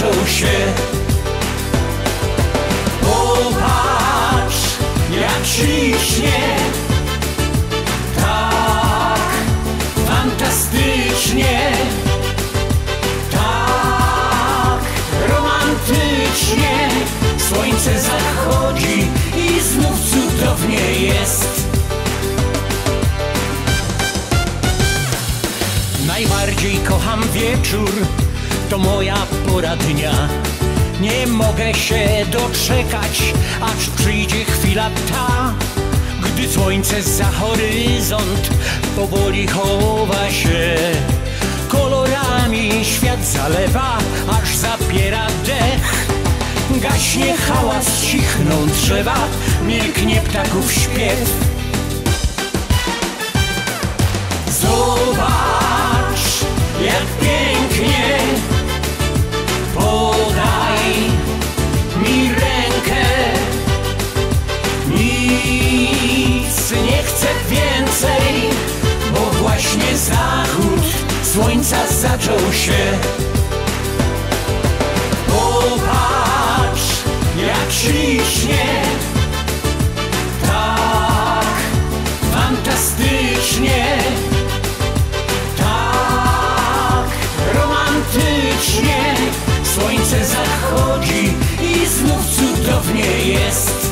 zaczął się. Popatrz, jak ślicznie, tak fantastycznie, tak romantycznie. Słońce zachodzi i znów cudownie jest. Najbardziej kocham wieczór, to moja pora dnia. Nie mogę się doczekać, aż przyjdzie chwila ta, gdy słońce za horyzont powoli chowa się. Kolorami świat zalewa, aż zapiera dech. Gaśnie hałas, cichną drzewa, milknie ptaków śpiew. Zobacz, jak pięknie, podaj mi rękę. Nic nie chcę więcej, bo właśnie zachód słońca zaczął się. Popatrz, jak ślicznie, tak fantastycznie, tak romantycznie. Słońce zachodzi i znów cudownie jest.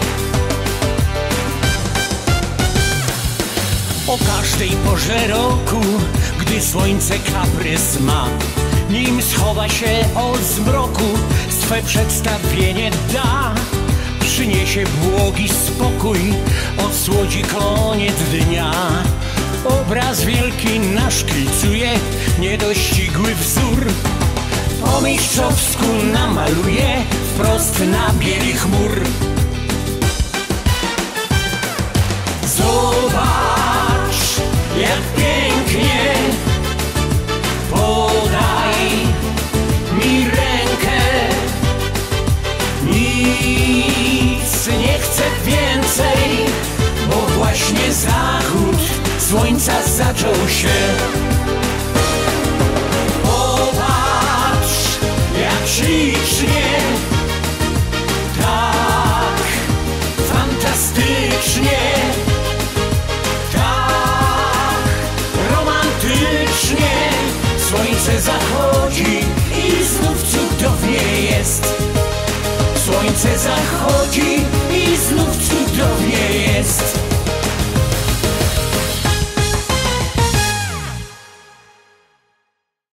O każdej porze roku, gdy słońce kaprys ma, nim schowa się od zmroku, swe przedstawienie da. Przyniesie błogi spokój, odsłodzi koniec dnia. Obraz wielki naszkicuje niedościgły wzór. Po mistrzowsku namaluje wprost na bieli chmur. Zobacz, jak pięknie, podaj mi rękę. Nic nie chcę więcej, bo właśnie zachód słońca zaczął się. Popatrz, jak ślicznie, tak fantastycznie, tak romantycznie. Słońce zachodzi i znów cudownie jest. Słońce zachodzi i znów cudownie jest.